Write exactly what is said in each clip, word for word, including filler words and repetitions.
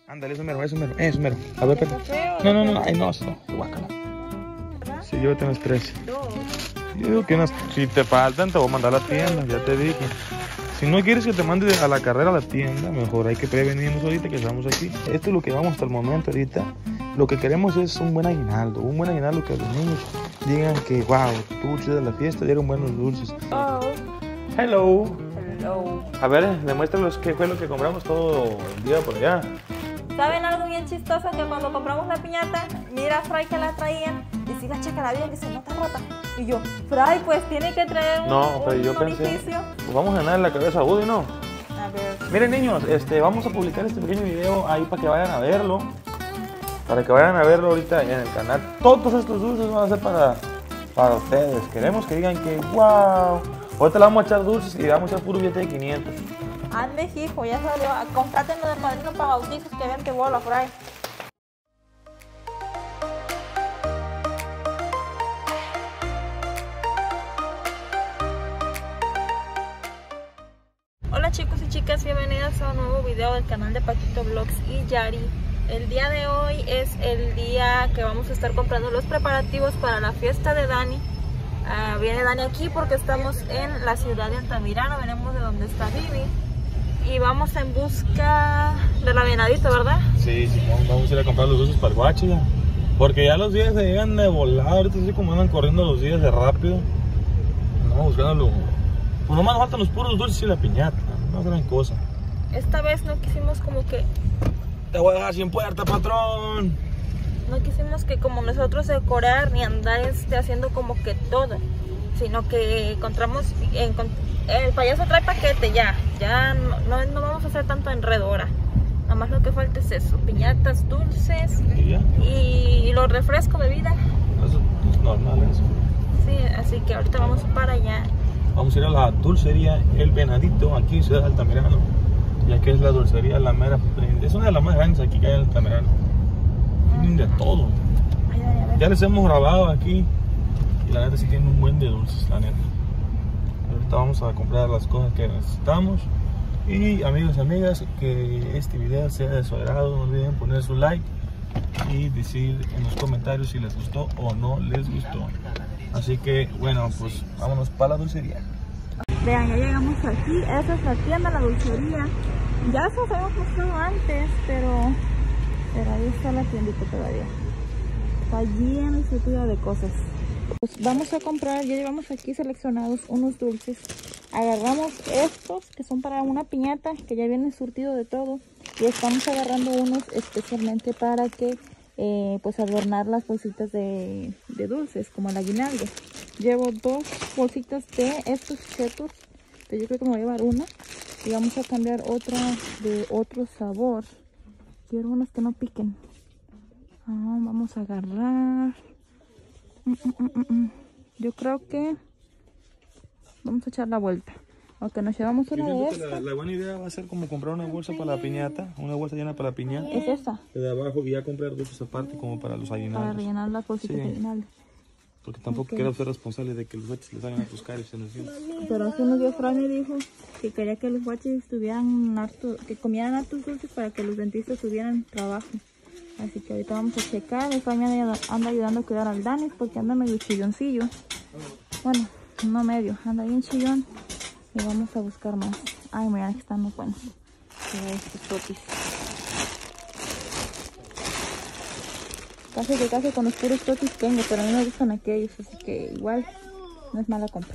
Ándale, eso mero, eso mero, eso mero. A ver, pero. No, no, no, ay, no, eso no, guácala. Sí, llévate unas tres. Yo digo que unas, si te faltan, te voy a mandar a la tienda, ya te dije. Si no quieres que te mande a la carrera a la tienda, mejor hay que prevenirnos ahorita que estamos aquí. Esto es lo que vamos hasta el momento ahorita. Lo que queremos es un buen aguinaldo, un buen aguinaldo que los niños digan que, wow, estuvo chida la fiesta, dieron buenos dulces. Oh. Hello. Hello. A ver, demuéstranos qué fue lo que compramos todo el día por allá. ¿Saben algo bien chistoso? Que cuando compramos la piñata, mira a Fray que la traían y si la checa bien, dice, no está rota. Y yo, Fray, pues tiene que traer un, No, pero un yo pensé, orificio. pues vamos a ganar la cabeza a Woody, ¿no? A ver. Miren niños, este, vamos a publicar este pequeño video ahí para que vayan a verlo. Para que vayan a verlo ahorita en el canal. Todos estos dulces van a ser para, para ustedes. Queremos que digan que wow. Ahorita le vamos a echar dulces y le vamos a echar puro billete de quinientos. Ande, hijo, ya salió. Comprátenlo de padrino para bautizos que ven que bola, Fray. Hola chicos y chicas, bienvenidos a un nuevo video del canal de Paquito Vlogs y Yari. El día de hoy es el día que vamos a estar comprando los preparativos para la fiesta de Dani. Uh, viene Dani aquí porque estamos en la ciudad de Altamirano, venimos de donde está Vivi. Y vamos en busca de la Venadito, ¿verdad? Sí, sí, vamos a ir a comprar los dulces para el guachi ya. Porque ya los días se llegan de volar, ahorita así como andan corriendo los días de rápido. Andamos buscándolo. Pues nomás nos faltan los puros dulces y la piñata, no es gran cosa. Esta vez no quisimos como que... Te voy a dejar sin puerta, patrón. No quisimos que como nosotros decorar ni andar este, haciendo como que todo. Sino que encontramos... Encont el payaso trae paquete ya. Ya no, no, no vamos a hacer tanto enredo ahora. Nada más lo que falta es eso. Piñatas, dulces ¿Y ya? Y los refrescos, bebida. Eso es normal eso. Sí, así que ahorita vamos para allá. Vamos a ir a la dulcería El Venadito, aquí en Ciudad de Altamirano. Ya que es la dulcería la mera, es una de las más grandes aquí que hay en Altamirano. Tienen de todo. Ay, Dani, a ver. Ya les hemos grabado aquí y la neta sí tienen un buen de dulces, la neta. Ahorita vamos a comprar las cosas que necesitamos. Y amigos y amigas, que este video sea de su agrado, no olviden poner su like y decir en los comentarios si les gustó o no les gustó. Así que bueno, pues vámonos para la dulcería. Vean, ya llegamos aquí, esa es la tienda, la dulcería. Ya se los habíamos mostrado antes, pero, pero ahí está la tiendita todavía. Está llena y surtida de cosas. Pues vamos a comprar, ya llevamos aquí seleccionados unos dulces. Agarramos estos que son para una piñata, que ya viene surtido de todo. Y estamos agarrando unos especialmente para que eh, pues adornar las bolsitas de, de dulces, como el aguinaldo. Llevo dos bolsitas de estos chetos, pero yo creo que me voy a llevar una. Y vamos a cambiar otra de otro sabor. Quiero unas que no piquen. Ah, vamos a agarrar. Mm, mm, mm, mm. Yo creo que vamos a echar la vuelta. Aunque nos llevamos una de estas. La, la buena idea va a ser como comprar una bolsa para la piñata, una bolsa llena para la piñata. Es esta. De abajo y ya comprar dulces aparte como para los aguinaldos. Para rellenar las bolsitas Sí. de aguinaldo. Porque tampoco Okay. quiero ser responsable de que los guaches les hagan a tus caras en los dientes. Pero hace unos días Fran me dijo que quería que los guaches estuvieran harto, que comieran hartos dulces para que los dentistas tuvieran trabajo. Así que ahorita vamos a checar. El Fran me anda, anda ayudando a cuidar al Dani porque anda medio chilloncillo. Bueno, no medio, anda bien chillón. Y vamos a buscar más. Ay, mira, que están muy buenos. Mira estos totis. Casi que casi con los puros totis tengo, pero a mí me gustan aquellos, así que igual no es mala compra.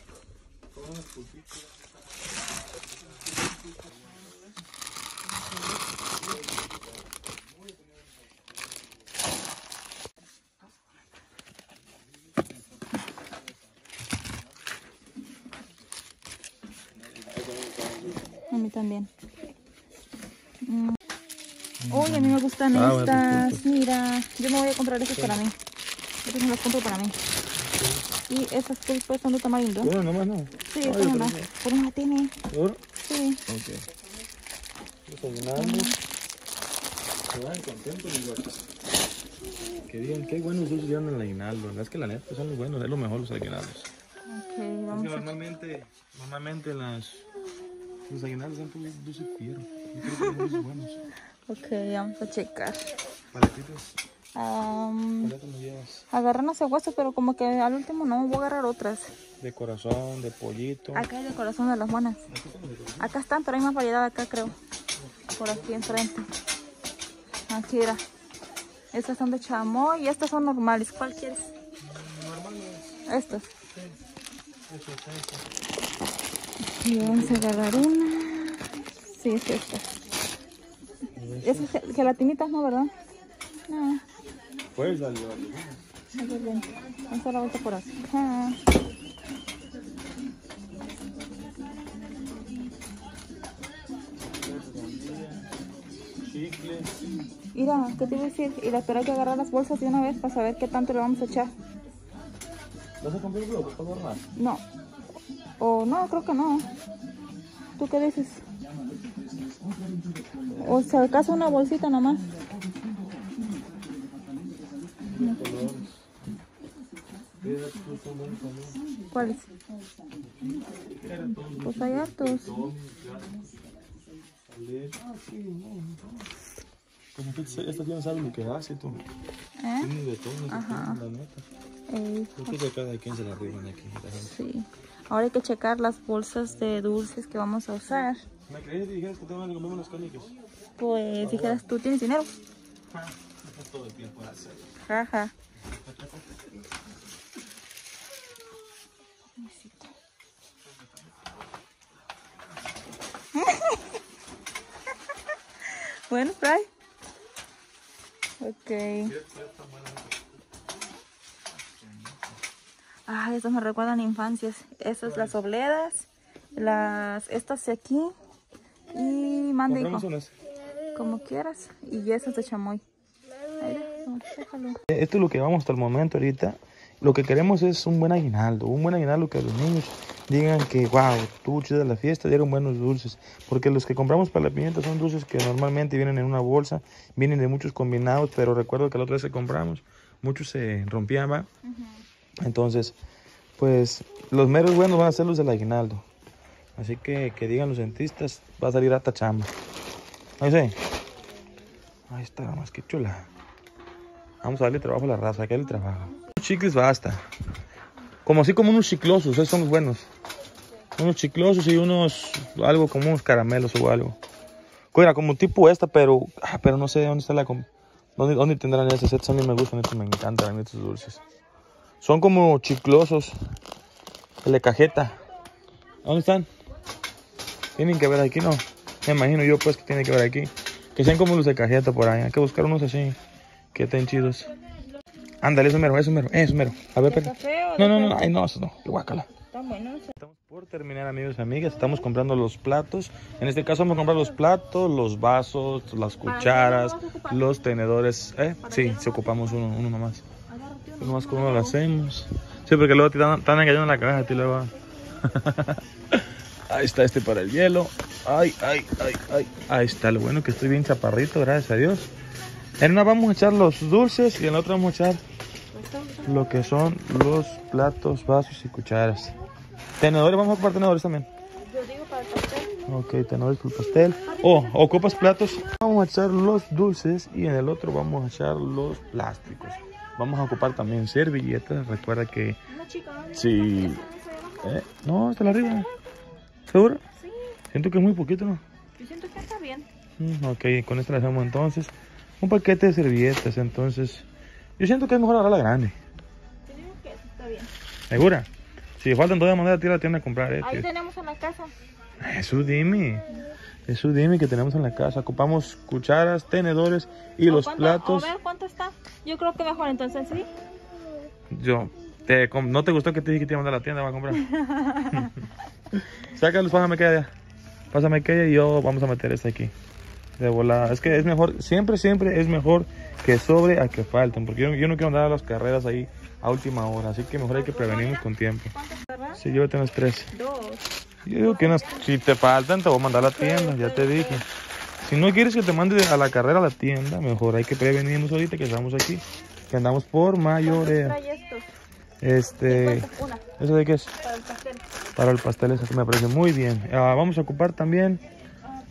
A mí también. Mm. Uy, a mí me gustan Ah, estas. bueno, Mira, yo me voy a comprar esas para mí. Estas me las compro para mí. Y estas pulpas son de tamarindo. Bueno, nomás no. Sí, Ay, esta no otra la. vez. Por una tiene. ¿Seguro? Sí. Ok. Desayunamos. Se van contentos los guaches. Que digan qué buenos dulces llevan el aguinaldo. Es que la neta son los buenos, es lo mejor los aguinaldos. Ok, Es vamos que a... normalmente, normalmente las, los aguinaldos son puros dulces fierro. Yo creo que son dulces buenos. Ok, vamos a checar. Paletitos. Um, ¿Paletas me llevas? agarré unas cebollas, pero como que al último no, voy a agarrar otras. De corazón, de pollito. Acá hay de corazón de las buenas. Acá están, pero hay más variedad acá, creo. Por aquí enfrente. Aquí era. Estas son de chamoy y estas son normales. ¿Cuál quieres? Normales. Estas. Sí. Eso es eso. Y vamos a agarrar una. Sí, es esta. Esas gel- gelatinitas, ¿no, verdad? No. Puedes darle. A ver, ven. Vamos a dar la vuelta por acá. Chicles. Mira, ¿qué te iba a decir? Y la espera hay que agarrar las bolsas de una vez para saber qué tanto le vamos a echar. ¿Vas a comprar un globo para normal? No. O no, creo que no. ¿Tú qué dices? O si acaso una bolsita nomás. ¿Cuáles? Pues hay hartos. Como que esta tienda sabe lo que hace, tú. ¿Eh? Tiene de todo, no Ajá. la neta. Ey, Yo creo que cada quien se la arriban aquí. La gente. sí. Ahora hay que checar las bolsas de dulces que vamos a usar. ¿Me crees que dijeras que te van a comer unas canicas? Pues dijeras, ¿tú tienes dinero? Es todo el tiempo para hacerlo. Jaja. Bueno, Fry. Ok. Ay, estas me recuerdan infancias. Estas, las obledas, las, estas de aquí y mande, hijo. Compramos unas. Como quieras. Y esas de chamoy. Ahí, déjalo. Esto es lo que vamos hasta el momento ahorita. Lo que queremos es un buen aguinaldo. Un buen aguinaldo que los niños digan que, wow, tuvo chida la fiesta, dieron buenos dulces. Porque los que compramos para la pimienta son dulces que normalmente vienen en una bolsa, vienen de muchos combinados, pero recuerdo que la otra vez que compramos, muchos se rompían, ¿va? Uh-huh. Entonces, pues, los meros buenos van a ser los del aguinaldo. Así que, que digan los dentistas, va a salir hasta chamba. Ahí sí. Ahí está, más que chula. Vamos a darle trabajo a la raza, que le trabajo. Chicles basta. Como así como unos chiclosos, esos son los buenos. Unos chiclosos y unos, algo como unos caramelos o algo. Mira, como tipo esta, pero, ah, pero no sé dónde está la, dónde, dónde tendrán esas. Estos a mí me gustan, estos me encantan, estos dulces. Son como chiclosos. El de cajeta. ¿Dónde están? Tienen que ver aquí, ¿no? Me imagino yo pues que tiene que ver aquí. Que sean como los de cajeta por ahí. Hay que buscar unos así, que estén chidos. Ándale, eso mero, eso mero, eso mero. A ver, pero... No, no, no, ay, no, eso no, guácala. Están buenos. Estamos por terminar, amigos y amigas. Estamos comprando los platos. En este caso vamos a comprar los platos, los vasos, las cucharas, los tenedores. ¿Eh? Sí, si ocupamos uno, uno nomás. Uno más con uno lo hacemos. Sí, porque luego te están, están engañando en la caja, tío, luego. Ahí está este para el hielo. Ay, ay, ay, ay. Ahí está, lo bueno que estoy bien chaparrito, gracias a Dios. En una vamos a echar los dulces y en la otra vamos a echar lo que son los platos, vasos y cucharas. Tenedores, vamos a ocupar tenedores también. Yo digo para el pastel. Ok, tenedores para el pastel. Oh, ocupas platos. Vamos a echar los dulces y en el otro vamos a echar los plásticos. Vamos a ocupar también servilletas. Recuerda que... Sí. Eh, no, está arriba. ¿Seguro? Sí. Siento que es muy poquito, ¿no? Yo siento que está bien. Mm, ok, con esto le hacemos entonces un paquete de servilletas. Entonces, yo siento que es mejor ahora la grande. Yo digo que está bien. ¿Segura? Si faltan todavía manera, tira a la tienda a comprar. Eh, Ahí tenemos en la casa. Eso dime. Eso dime que tenemos en la casa. Ocupamos cucharas, tenedores y los cuánto, platos. A ver cuánto está. Yo creo que mejor entonces, ¿sí? Yo, te, ¿no te gustó que te dije que te iba a mandar a la tienda? Va a comprar. Sácalos, pásame aquella. Pásame aquella y yo vamos a meter esta aquí. De volada. Es que es mejor, siempre, siempre es mejor que sobre a que falten. Porque yo, yo no quiero andar a las carreras ahí a última hora. Así que mejor hay que prevenirnos con tiempo. ¿Cuántas? Sí, llévate unas tres. Dos. Yo digo que unas, si te faltan te voy a mandar a la tienda, ya te dije. Si no quieres que te mande a la carrera a la tienda, mejor hay que prevenirnos ahorita que estamos aquí. Que andamos por mayoreo. ¿Cuántos trae estos? Este, Una. ¿eso de qué es? Para el pastel. Para el pastel, eso me parece muy bien. Uh, vamos a ocupar también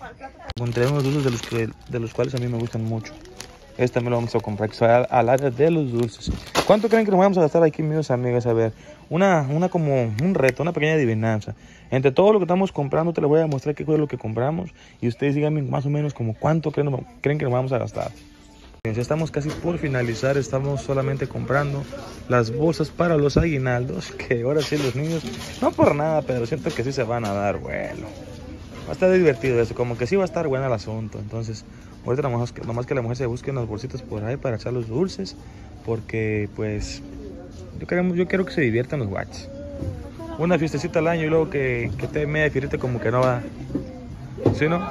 Encontré unos dulces de los, que, de los cuales a mí me gustan mucho. Este me lo vamos a comprar, que se va al área de los dulces. ¿Cuánto creen que nos vamos a gastar aquí, mis amigas? A ver, una, una como un reto, una pequeña adivinanza. Entre todo lo que estamos comprando, te les voy a mostrar qué fue lo que compramos. Y ustedes díganme más o menos como cuánto creen, creen que nos vamos a gastar. Ya estamos casi por finalizar, estamos solamente comprando las bolsas para los aguinaldos. Que ahora sí los niños, no por nada, pero siento que sí se van a dar vuelo. Va a estar divertido eso, como que sí va a estar bueno el asunto. Entonces, ahorita nomás que, nomás que la mujer se busque unas bolsitas por ahí para echar los dulces. Porque, pues, yo, queremos, yo quiero que se diviertan los guachos. Una fiestecita al año y luego que, que te media fiestita como que no va. ¿Sí, no?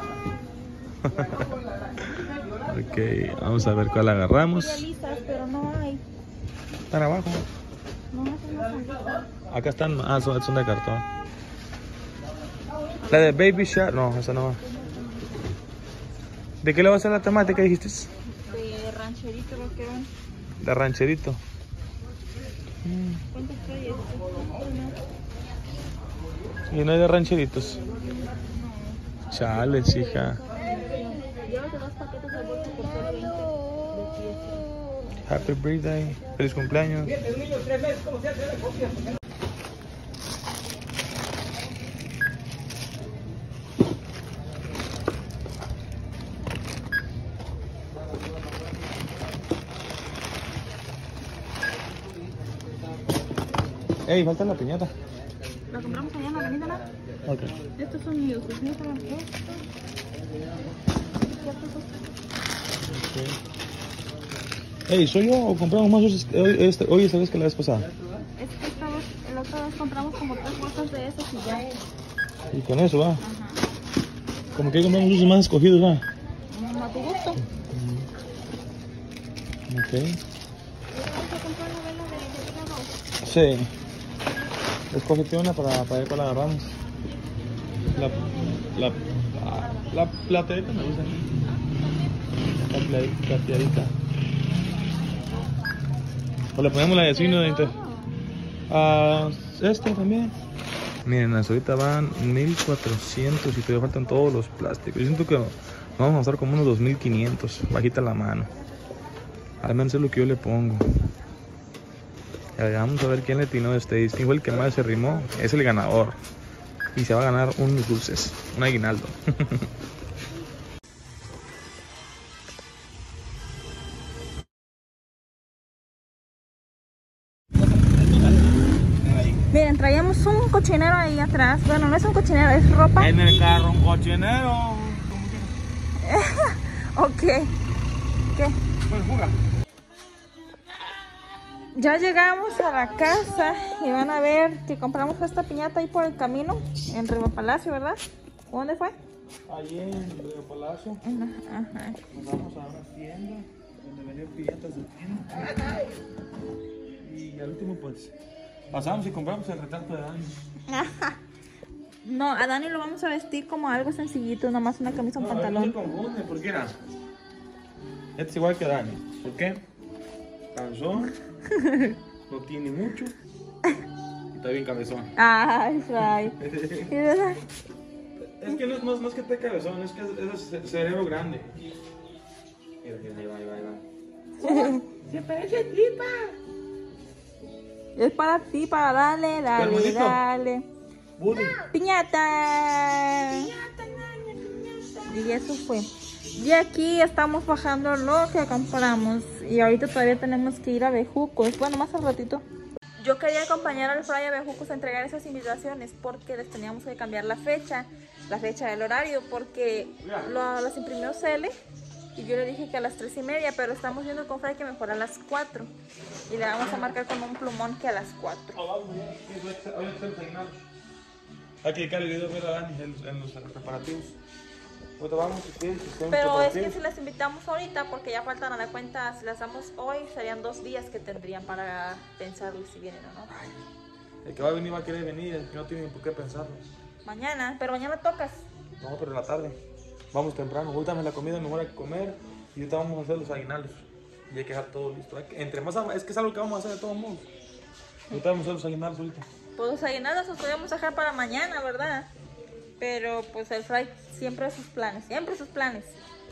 Ok, vamos a ver cuál agarramos. Pero no hay. Están abajo. No, acá están, ah, son, son de cartón. La de Baby Shark, no, esa no va. ¿De qué le va a hacer la temática, dijiste? De rancherito, lo que eran. De rancherito. ¿Cuántos trae este? Y no hay de rancheritos. Chales, hija. Llévate dos paquetes de bolsa por solo veinte de fiesta. Happy birthday. Feliz cumpleaños. Ey, falta la piñata. La compramos allá en la avenida, ¿no? Ok. Estos son míos, los míos son estos. Okay. Ey, ¿soy yo o compramos más dulces hoy, este, hoy esta vez que la vez pasada? Es que esta vez, la otra vez compramos como tres bolsas de esos y ya. Y con eso va. Ajá. Como que compramos dulces más escogidos, va. A tu gusto. Ok. ¿Vamos a comprar la vela de dos? Sí. Escógete una para, para ver cuál agarramos. La, la, la, la plateadita me gusta. La pla- plateadita. O le ponemos la de vecino de inter. Ah, este también. Miren, hasta ahorita van mil cuatrocientos y todavía faltan todos los plásticos. Yo siento que vamos a usar como unos dos mil quinientos. Bajita la mano. Al menos es lo que yo le pongo. Ya, vamos a ver quién le atinó este. ¿Quién fue el que más se rimó? Es el ganador. Y se va a ganar unos dulces. Un aguinaldo. Miren, traíamos un cochinero ahí atrás. Bueno, no es un cochinero, es ropa. En el carro un cochinero. Ok. ¿Qué? Pues fuga. Ya llegamos a la casa y van a ver que compramos esta piñata ahí por el camino, en Río Palacio, ¿verdad? ¿Dónde fue? Allí en Río Palacio. Ajá. Nos vamos a una tienda donde venden piñatas de tienda. Y al último pues pasamos y compramos el retrato de Dani. No, a Dani lo vamos a vestir como algo sencillito, nomás una camisa, un No, pantalón. no se confunde, porque era. Este es igual que Dani. ¿Por qué? Cabezón, no tiene mucho y está bien cabezón. Ay, ay. Es que no es más, más que esté cabezón, es que es, es cerebro grande. Mira, mira, ahí va, ahí va, ahí va. ¡Se parece tripa! Es para ti, para darle, dale, Hermanito. dale. Buddy. Piñata. Piñata, piñata. Y eso fue. Y aquí estamos bajando lo que compramos. Y ahorita todavía tenemos que ir a Bejucos. Bueno, más al ratito. Yo quería acompañar al Fray a Bejucos a entregar esas invitaciones porque les teníamos que cambiar la fecha, la fecha del horario, porque lo, las imprimió Cele y yo le dije que a las tres y media, pero estamos viendo con Fray que mejor a las cuatro. Y le vamos a marcar con un plumón que a las cuatro. Hay que dedicarle el video a Dani en, en los preparativos. Vamos, Pero es que si las invitamos ahorita, porque ya faltan a la cuenta, si las damos hoy, serían dos días que tendrían para pensarlo si vienen o no. Ay, el que va a venir va a querer venir, el que no tiene por qué pensarlo. Mañana, pero mañana tocas. No, pero en la tarde. Vamos temprano, ahorita me la comida, mejor hay que comer. Y ahorita vamos a hacer los aguinaldos. Y hay que dejar todo listo. Hay que, entre más, es que es algo que vamos a hacer de todos modos. Ahorita vamos a hacer los aguinaldos ahorita. Pues los aguinaldos los podemos dejar para mañana, ¿verdad? Pero pues el Fray siempre sus planes, siempre sus planes.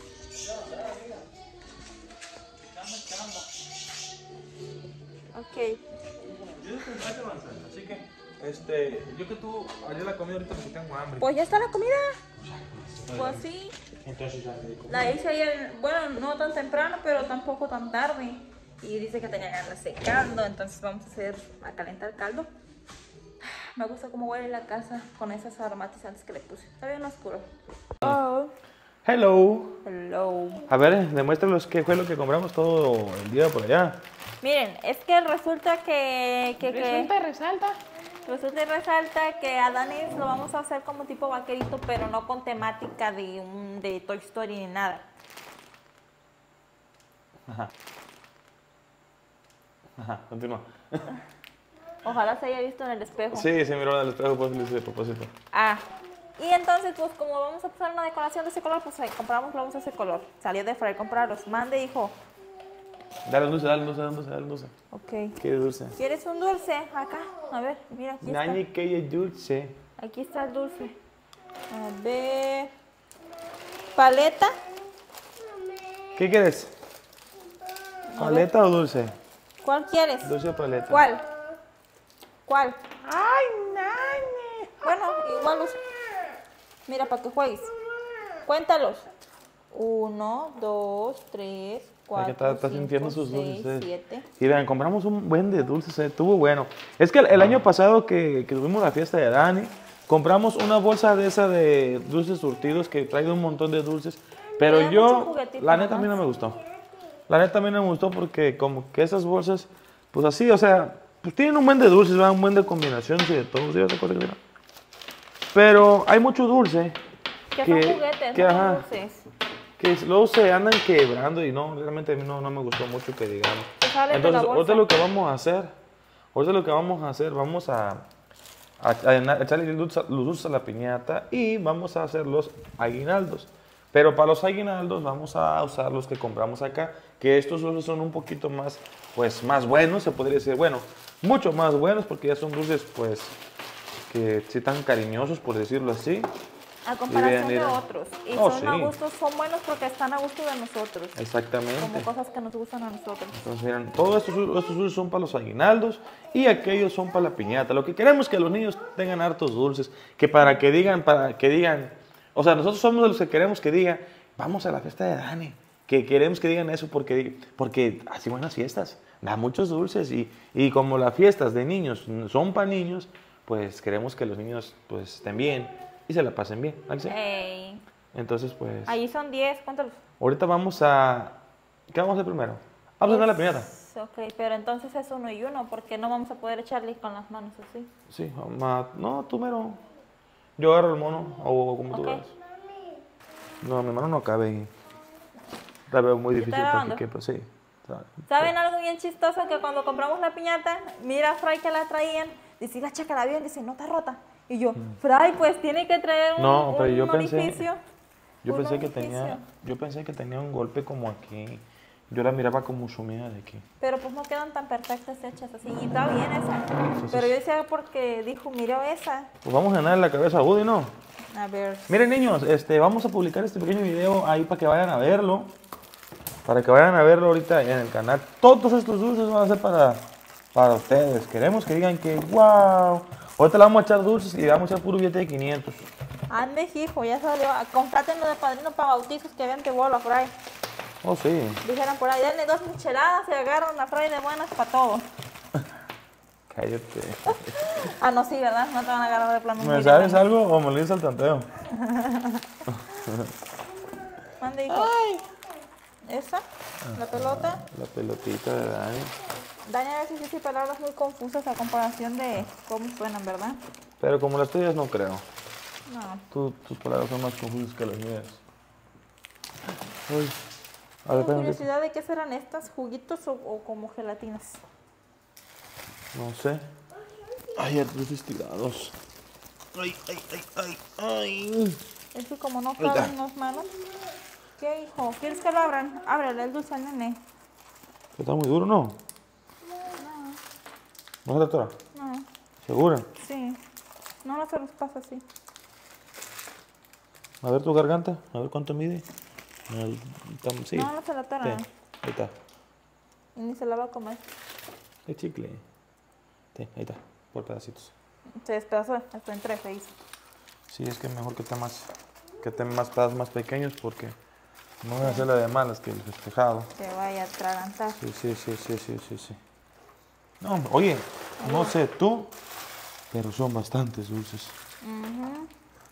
Ok. Yo soy de manzana, así que, este, yo que tú harías la comida ahorita porque tengo hambre. Pues ya está la comida. Pues sí. Entonces ya me dijo. La hice ayer, bueno, no tan temprano, pero tampoco tan tarde. Y dice que tenía ganas de caldo, entonces vamos a hacer, a calentar caldo. Me gusta cómo huele la casa con esas aromatizantes que le puse. Está bien oscuro. Oh. Hello. Hello. A ver, demuéstranos qué fue lo que compramos todo el día por allá. Miren, es que resulta que... que Resulta y que, resalta. resulta y resalta que a Danis lo vamos a hacer como tipo vaquerito, pero no con temática de, un, de Toy Story ni nada. Ajá. Ajá, continúa. Ojalá se haya visto en el espejo. Sí, se miró en el espejo, pues lo hice de propósito. Ah, y entonces, pues como vamos a hacer una decoración de ese color, pues ahí compramos globos de ese color. Salió de Fray comprarlos. Mande, hijo. Dale dulce, dale dulce, dale dulce, dale dulce. Ok. ¿Qué dulce? ¿Quieres un dulce? Acá. A ver, mira, aquí está. Nani, que es dulce. Aquí está el dulce. A ver. Paleta. ¿Qué quieres? ¿Paleta o dulce? ¿Cuál quieres? Dulce o paleta. ¿Cuál? ¿Cuál? ¡Ay, nani! Bueno, igual los... Mira, para que juegues. Cuéntalos. Uno, dos, tres, cuatro, Está, está cinco, sintiendo sus seis, dulces. siete. Y vean, compramos un buen de dulces, eh, estuvo bueno. Es que el, el año pasado que, que tuvimos la fiesta de Dani, compramos una bolsa de esa de dulces surtidos que trae un montón de dulces. Pero Trae mucho yo, juguetito la neta, a mí no nomás. me gustó. La neta, a mí no me gustó porque como que esas bolsas, pues así, o sea, pues tienen un buen de dulces, ¿verdad? Un buen de combinaciones y de todo, ¿sí? ¿Se acuerdan que era? Pero hay mucho dulce Que que, son juguetes, que, no ajá, son dulces. que luego se andan quebrando y no, realmente a mí no, no me gustó mucho que digamos. Te sale de la Entonces, bolsa. ahorita lo que vamos a hacer, ahorita lo que vamos a hacer, vamos a, a, a echarle los dulces, los dulces a la piñata y vamos a hacer los aguinaldos. Pero para los aguinaldos vamos a usar los que compramos acá, que estos dulces son un poquito más, pues, más buenos, se podría decir, bueno, mucho más buenos porque ya son dulces, pues, que sí tan cariñosos, por decirlo así. A comparación miren, de miren. otros. Y Oh, son a sí. gusto, son buenos porque están a gusto de nosotros. Exactamente. Como cosas que nos gustan a nosotros. Entonces, miren, todos estos, estos dulces son para los aguinaldos y aquellos son para la piñata. Lo que queremos es que los niños tengan hartos dulces, que para que digan, para que digan, o sea, nosotros somos de los que queremos que digan, vamos a la fiesta de Dani, que queremos que digan eso porque, porque así buenas fiestas, da muchos dulces y, y como las fiestas de niños son para niños, pues queremos que los niños pues estén bien y se la pasen bien. ¿Vale? Ey. Entonces, pues, Allí son diez, cuéntalos. ahorita vamos a, ¿qué vamos a hacer primero? Vamos a hacer la piñata. Ok, pero entonces es uno y uno, porque no vamos a poder echarle con las manos así. Sí, ma- no, tú mero. Yo agarro el mono o como tú Ok. veas. No, mi mano no cabe ahí. La veo muy ¿Está difícil para grabando? que quepa, sí. Está- ¿Saben algo bien chistoso? Que cuando compramos la piñata, mira a Fray que la traían, dice, la chécala bien, dice, no está rota. Y yo, Fray, pues tiene que traer un, No, pero un yo pensé- orificio. Yo un pensé que orificio. tenía, yo pensé que tenía un golpe como aquí. Yo la miraba como sumida de aquí. Pero pues no quedan tan perfectas hechas así. Y está bien esa. Entonces- Pero yo decía porque dijo, miró esa. Pues vamos a ganar la cabeza a Woody, ¿no? A ver. Miren niños, este, vamos a publicar este pequeño video ahí para que vayan a verlo. Para que vayan a verlo ahorita en el canal. Todos estos dulces van a ser para, para ustedes. Queremos que digan que wow. Ahorita le vamos a echar dulces y le vamos a echar puro billete de quinientos. Ande, hijo, ya salió. Comprátenlo de padrino para bautizos que vean que vuelva por ahí. Oh, sí. Dijeron por ahí, denle dos micheladas y agarran a Fray de buenas para todo. Cállate. Ah, no, sí, ¿verdad? No te van a agarrar de plano. un ¿Me mil sabes de buenas. algo o me lo dices al tanteo? Mande, hijo. ¿Esa? ¿La pelota? La pelotita de Dani. Dani a veces dice palabras muy confusas a comparación de cómo suenan, ¿verdad? Pero como las tuyas no creo. No. Tú- tus palabras son más confusas que las mías. Uy. A ver, Tengo espérame. curiosidad de qué serán estas, juguitos o, o como gelatinas. No sé. Ay, artros tirados. Ay, ay, ay, ay, ay. Es que como no Ahorita. caben las manos. ¿Qué, hijo? ¿Quieres que lo abran? Ábrele el dulce al nene. Está muy duro, ¿no? ¿No es doctora? No, ¿Segura? sí. No, no se los pasa así. A ver tu garganta, a ver cuánto mide. El, tam, sí. No, no se la atora. Ahí está. Ni se la va a comer. Es chicle. Sí, ahí está, por pedacitos. Se despedazó, hasta en tres se hizo. Sí, es que es mejor que esté más, que esté más pedazos más pequeños porque no voy a hacerle de malas que el festejado. Se vaya a atragantar. Sí, sí, sí, sí, sí, sí, sí. No, oye, no sé tú, pero son bastantes dulces. Uh-huh.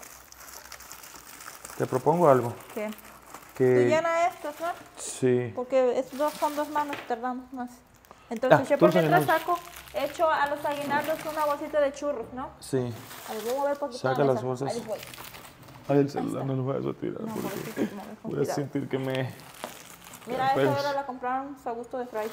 Te propongo algo. ¿Qué? Que... Tú llena estos, ¿no? Sí. Porque estos dos son dos manos, tardamos más. Entonces, Ah, yo por dulce mientras aguinaldo. saco, echo a los aguinaldos una bolsita de churros, ¿no? Sí. A ver, voy a mover por Saca las bolsas. Ahí voy. Ay, el celular no lo voy a tirar No, porque pobrecito, no, con voy a cuidado. sentir que me... Mira, Pues- esta ahora la compraron a gusto de fry.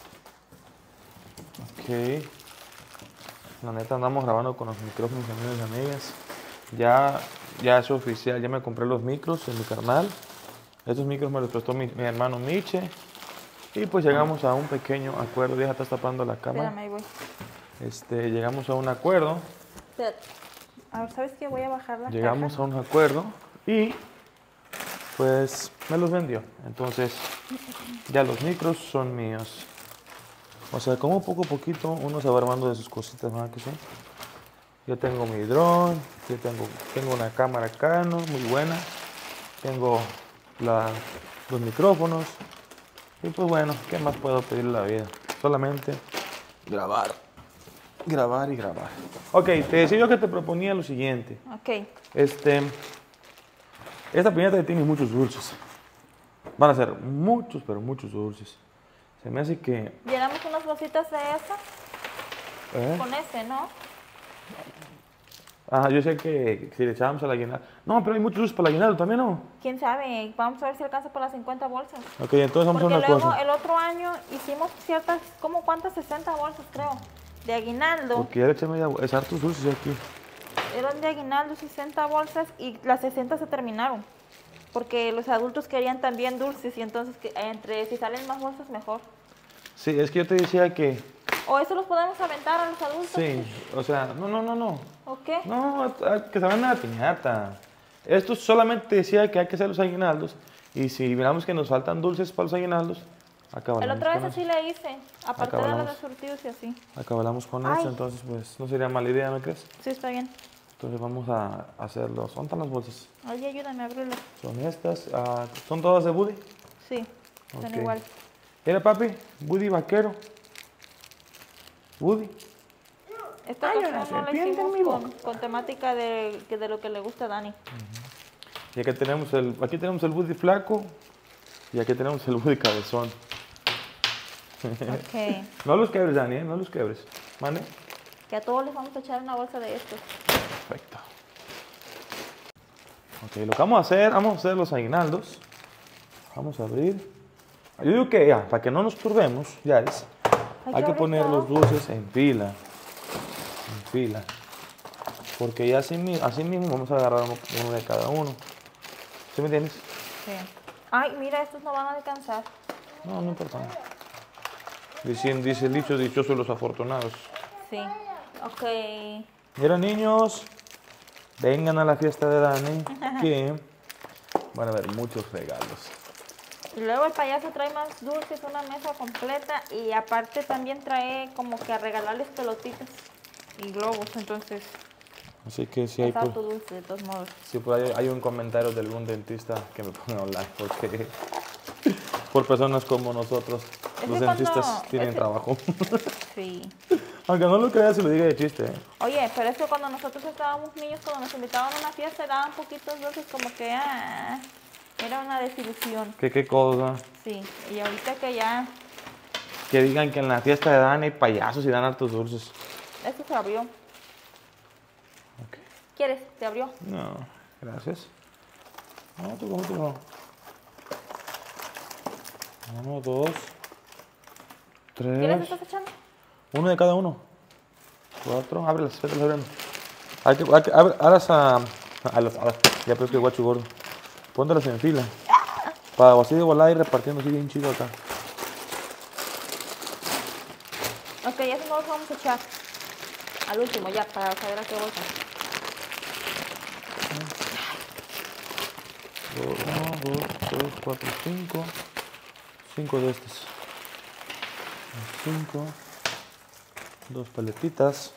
Ok. La neta andamos grabando con los micrófonos, amigos y amigas. Ya, ya es oficial, ya me compré los micros en mi canal. Estos micros me los prestó mi, mi hermano Miche. Y pues llegamos a un pequeño acuerdo. Ya estás tapando la cámara. Espérame, ahí voy. Este, llegamos a un acuerdo. Espérate. A ver, ¿sabes qué? Voy a bajar la Llegamos caja. a un acuerdo y pues me los vendió. Entonces ya los micros son míos. O sea, como poco a poquito uno se va armando de sus cositas, ¿verdad que sí? Yo tengo mi dron, yo tengo, tengo una cámara Canon muy buena, tengo la, los micrófonos y pues bueno, ¿qué más puedo pedirle a la vida? Solamente grabar, grabar y grabar. Ok, te decía yo que te proponía lo siguiente. Ok. Este, esta piñata tiene muchos dulces. Van a ser muchos, pero muchos dulces. Se me hace que... Llenamos unas bolsitas de esa ¿eh? con ese, ¿no? Ah, yo sé que si le echábamos al aguinaldo... No, pero hay muchos dulces para el aguinaldo también, ¿no? ¿Quién sabe? Vamos a ver si alcanza por las cincuenta bolsas. Ok, entonces vamos a Porque hacer una luego cosa. el otro año hicimos ciertas, ¿cómo cuántas? sesenta bolsas, creo, de aguinaldo. Porque ya le eché media... Es hartos dulces aquí. Eran de aguinaldo sesenta bolsas y las sesenta se terminaron. Porque los adultos querían también dulces y entonces que, entre si salen más bolsas mejor. Sí, es que yo te decía que... O eso los podemos aventar a los adultos. Sí, o sea, no, no, no, no. ¿O qué? No, que se van a la piñata. Esto solamente decía que hay que hacer los aguinaldos. Y si miramos que nos faltan dulces para los aguinaldos, acabamos El otra vez con así eso. le hice, aparte de Acabamos. los surtidos y así. Acabamos con Ay. eso, entonces pues no sería mala idea, ¿no crees? Sí, está bien. Entonces vamos a hacerlos. ¿Dónde están las bolsas? Oye, ayúdame a abrirlo. Son estas. ah, ¿Son todas de Buddy? Sí, son Ok. igual. Mira, papi, Buddy vaquero. Buddy. Esta Ay, ocasión una no la serpiente en hicimos mi con, boca. con temática de, que de lo que le gusta a Dani. Y aquí tenemos el, aquí tenemos el Buddy flaco. Y aquí tenemos el Buddy cabezón. Ok. No los quebres, Dani, ¿eh? No los quebres. ¿Vale? Que a todos les vamos a echar una bolsa de estos. Perfecto. Ok, lo que vamos a hacer, vamos a hacer los aguinaldos. Vamos a abrir. Yo digo que ya, para que no nos turbemos, ya es. Hay Hay que que abrir poner todo. los dulces en fila. En fila. Porque ya así, mi- así mismo vamos a agarrar uno, uno de cada uno. ¿Sí me entiendes? Sí. Ay, mira, estos no van a alcanzar. No, no importa. Dicen, dice el dicho, dichosos los afortunados. Sí. Ok. Mira, niños, vengan a la fiesta de Dani, que van a haber muchos regalos. Y luego el payaso trae más dulces, una mesa completa y aparte también trae como que a regalarles pelotitas y globos, entonces Así que si hay es harto por, dulce de todos modos. si por ahí hay un comentario de algún dentista que me ponga a hablar, porque por personas como nosotros, Es los que dentistas cuando- tienen es que- trabajo. Sí. Aunque no lo creas, se lo diga de chiste. ¿eh? Oye, pero es que cuando nosotros estábamos niños, cuando nos invitaban a una fiesta, daban poquitos dulces como que ah, era una desilusión. ¿Qué, qué cosa? Sí, y ahorita que ya, Que digan que en la fiesta de Dani hay payasos y dan hartos dulces. esto se abrió. Ok. ¿Quieres? ¿Se abrió? No, gracias. No, tú cómetelo. Uno, dos, ¿Qué les tres. estás echando? Uno de cada uno. Cuatro. Ábrelas, vete abriendo. Hay que, hay que, abre, alas a, a, las, a las- ya pero es que guacho gordo. Póntelas en fila. Para así de volada y repartiendo así bien chido acá. Ok, eso no los vamos a echar. Al último, ya, para saber a qué bolsa. uno, dos, tres, cuatro, cinco. cinco de estos. cinco. Dos paletitas.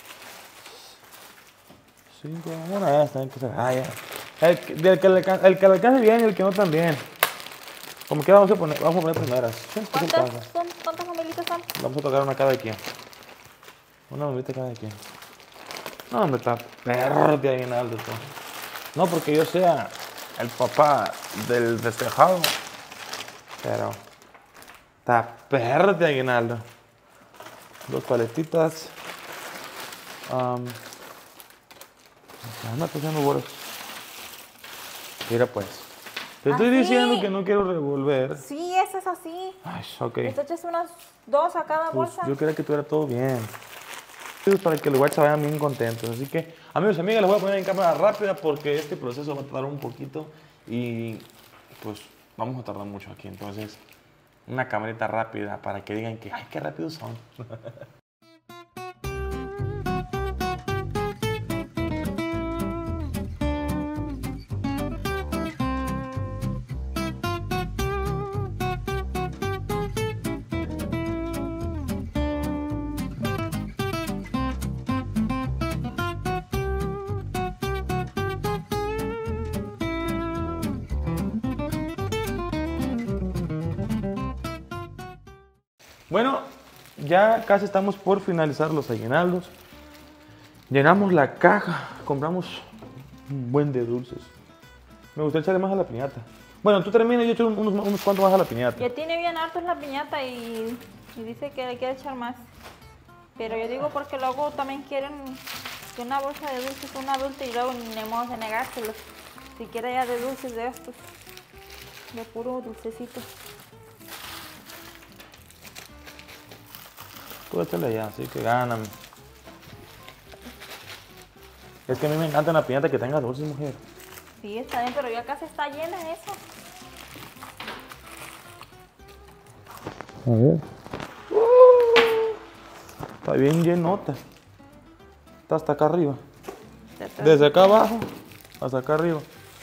cinco. Bueno, ya está. Que se... ah, ya. El, que- el, que le, alcan- el que le alcance bien y el que no también. Como quiera vamos a poner, vamos a poner primeras. Sí, ¿qué se ¿Cuántas pasa? son? ¿Cuántas familitas son? Vamos a tocar una cada quien. Una bombita cada quien. No, hombre, está perro de aguinaldo tú. No porque yo sea el papá del festejado, pero está perro de aguinaldo. Dos paletitas. Um, anda pasando bolas. Mira pues. Te estoy Así. diciendo que no quiero revolver. Sí, eso es así. Ay, ok. Les echas unas dos a cada Pues bolsa. yo quería que tuviera todo bien. Para que los guachas vayan bien contentos. Así que, amigos y amigas, les voy a poner en cámara rápida porque este proceso va a tardar un poquito y pues vamos a tardar mucho aquí. Entonces, una camarita rápida para que digan que, ay, qué rápidos son. Bueno, ya casi estamos por finalizar los aguinaldos. Llenamos la caja, compramos un buen de dulces. Me gustaría echarle más a la piñata. Bueno, tú terminas y yo echo unos, unos cuantos más a la piñata. Ya tiene bien hartos la piñata y, y dice que le quiere echar más. Pero yo digo porque luego también quieren que una bolsa de dulces un adulto y luego ni modo de negárselos. Si quiere ya de dulces de estos, de puro dulcecito. Tú échale ya, así que gáname. Es que a mí me encanta una piñata que tenga dulces, mujer. Sí, está bien, pero ya casi está llena eso. A ver. Está bien llenota. Está hasta acá arriba. Desde acá abajo hasta acá arriba.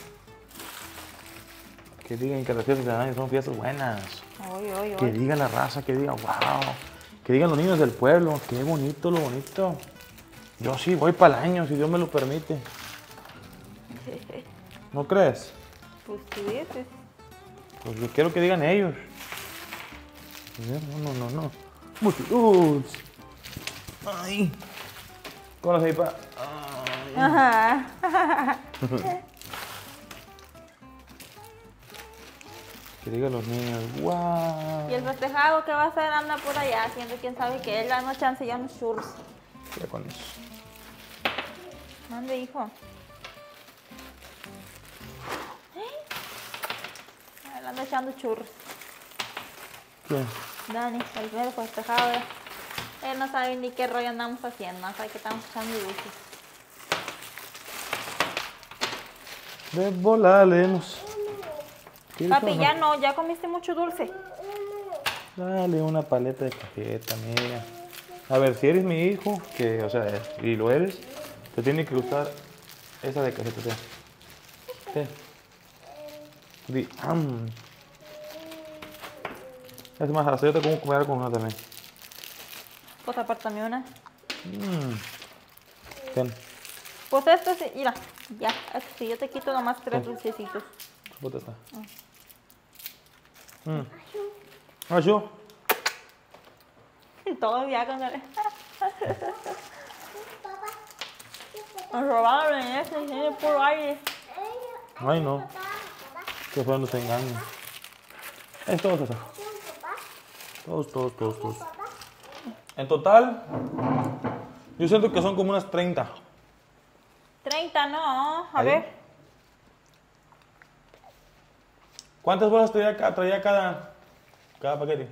Que digan que las fiestas de año son fiestas buenas. Oy, oy, Que oy. diga la raza, que diga, wow. Que digan los niños del pueblo, qué bonito, lo bonito. Yo sí voy para el año, si Dios me lo permite. ¿No crees? Pues sí, dices. Pues yo quiero que digan ellos. A ver, no, no, no, no. Mucho dulce. Ay. ¿Cómo lo sé, pa? Ay. Ajá. Que digan los niños, wow. Y el festejado que va a hacer anda por allá, haciendo quién sabe que él da no chance ya unos churros. Ya con eso. ¿Dónde, hijo? Él anda echando churros. ¿Quién? Dani, el primer festejado. eh. Él no sabe ni qué rollo andamos haciendo, no sabe que estamos echando dulces. De volada leemos. Papi, ya no, ya comiste mucho dulce. Dale una paleta de cajeta, mira. A ver, si eres mi hijo, que, o sea, y lo eres, te tiene que gustar esa de cajeta. ¿Sí? ¿Sí? Di, am. Es más, hasta yo te como comer con una también. Pues apártame una. Mm. Ten, Pues esto sí, mira, ya, esto sí, yo te quito nomás tres dulcecitos. bota está. Mm. Ayo. Todavía con el... Nos robaron en ese, tiene puro aire. Ay, no. Que fue nos engañan. Es todos esos. Todos, todos, todos, todos. En total, yo siento que son como unas treinta. treinta, no, a Ahí. ver. ¿Cuántas bolsas traía, ca- traía cada, cada paquete?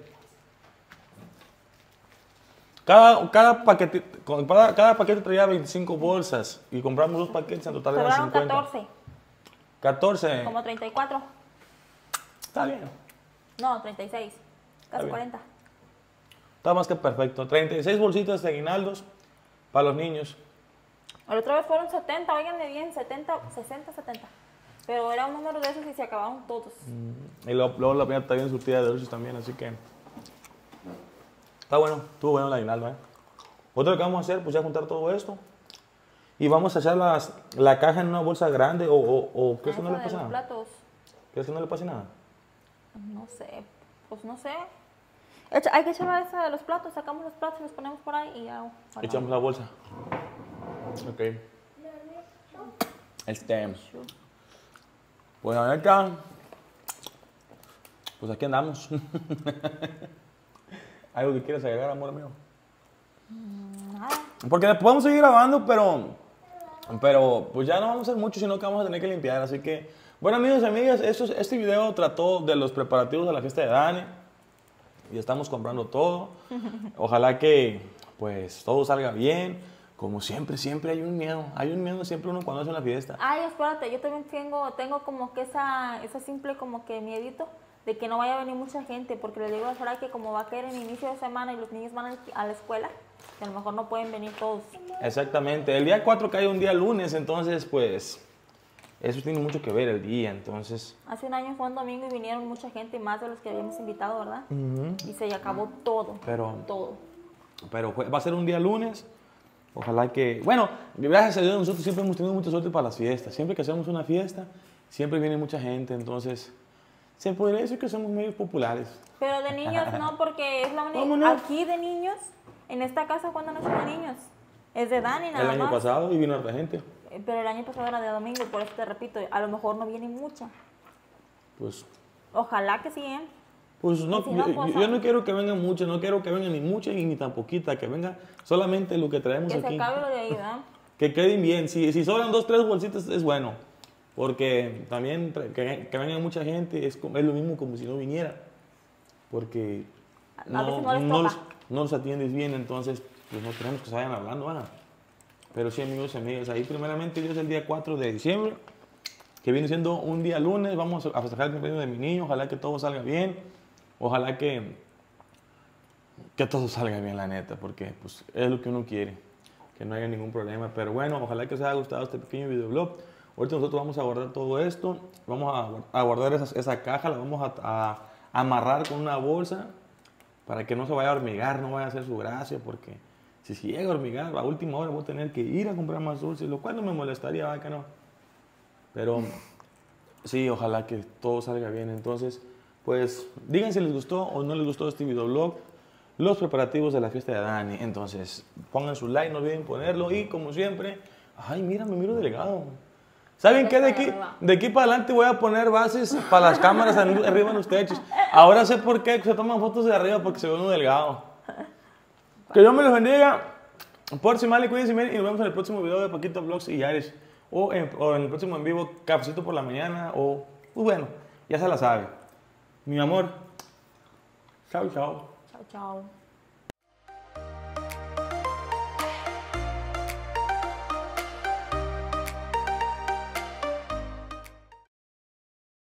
Cada, cada, paquete, con- cada, cada paquete traía veinticinco bolsas y compramos dos paquetes, en total eran Sobraron cincuenta. catorce, catorce. como treinta y cuatro. Está bien. No, treinta y seis, casi bien. cuarenta. Está más que perfecto. treinta y seis bolsitas de aguinaldos para los niños. La otra vez fueron setenta, óiganme bien, setenta, sesenta, setenta. Pero era un número de esos y se acabaron todos. Mm, y luego, luego la piñata está bien surtida de dulces también, así que... Está bueno, estuvo bueno la aguinaldo, ¿eh? Otro que vamos a hacer, pues ya juntar todo esto. Y vamos a echar las, la caja en una bolsa grande o, o, o ¿crees que no le pasa nada? Platos. ¿Crees que no le pase nada? No sé, pues no sé. Echa, hay que echar esa de los platos, sacamos los platos y los ponemos por ahí y ya. Bueno. Echamos la bolsa. Ok. Este. Pues a ver acá. Pues aquí andamos. ¿Algo que quieras agregar, amor mío? Nada. Porque después vamos a seguir grabando, pero, pero pues ya no vamos a hacer mucho, sino que vamos a tener que limpiar. Así que, bueno, amigos y amigas, esto, este video trató de los preparativos de la fiesta de Dani. Y estamos comprando todo. Ojalá que, pues, todo salga bien. Como siempre, siempre hay un miedo. Hay un miedo siempre uno cuando hace una fiesta. Ay, espérate, yo también tengo, tengo como que esa, esa simple como que miedito de que no vaya a venir mucha gente, porque les digo a Sara que como va a caer en inicio de semana y los niños van a la escuela, que a lo mejor no pueden venir todos. Exactamente. El día cuatro cae un día lunes, entonces, pues, eso tiene mucho que ver el día, entonces... Hace un año fue un domingo y vinieron mucha gente, más de los que habíamos invitado, ¿verdad? Uh-huh. Y se acabó todo, pero, todo. Pero va a ser un día lunes. Ojalá que... Bueno, gracias a Dios nosotros siempre hemos tenido mucha suerte para las fiestas. Siempre que hacemos una fiesta, siempre viene mucha gente, entonces... Se podría decir que somos medios populares. Pero de niños no, porque es la única... ¿Cómo no? Aquí de niños, en esta casa, ¿cuándo no son de niños? Es de Dani nada más. El año más. pasado y vino harta gente. Pero el año pasado era de domingo, por eso te repito, a lo mejor no viene mucha. Pues... Ojalá que sí, ¿eh? Pues no, si no yo, pues, yo no quiero que vengan muchas, no quiero que vengan ni muchas ni tan poquitas, que venga solamente lo que traemos que aquí. Que se acabe lo de ahí, ¿verdad? Que queden bien, si, si sobran dos, tres bolsitas es bueno, porque también que, que venga mucha gente es, es lo mismo como si no viniera, porque A no, veces no les no, toca. los, no los atiendes bien, entonces pues no queremos que se vayan hablando, ¿verdad? Pero sí, amigos y amigas, ahí primeramente Dios el día cuatro de diciembre, que viene siendo un día lunes, vamos a festejar el cumpleaños de mi niño, ojalá que todo salga bien, ojalá que, que todo salga bien, la neta, porque pues, es lo que uno quiere, que no haya ningún problema. Pero bueno, ojalá que os haya gustado este pequeño videoblog. Ahorita nosotros vamos a guardar todo esto, vamos a, a guardar esa, esa caja, la vamos a, a, a amarrar con una bolsa para que no se vaya a hormigar, no vaya a hacer su gracia, porque si se llega a hormigar, a última hora voy a tener que ir a comprar más dulces, lo cual no me molestaría, ¿verdad que no? Pero sí, ojalá que todo salga bien. Entonces, pues, digan si les gustó o no les gustó este videoblog, los preparativos de la fiesta de Dani. Entonces, pongan su like, no olviden ponerlo. Y como siempre, ay, mira, me miro delgado. ¿Saben qué? De aquí, de aquí para adelante voy a poner bases para las cámaras arriba en los techos. Ahora sé por qué se toman fotos de arriba, porque se ve uno delgado. Que Dios me los bendiga. Por si mal, cuídense bien y nos vemos en el próximo video de Paquito Vlogs y Yaris. O en, o en el próximo en vivo, cafecito por la mañana. O, pues bueno, ya se la sabe. Mi amor. Chao, chao. Chao, chao.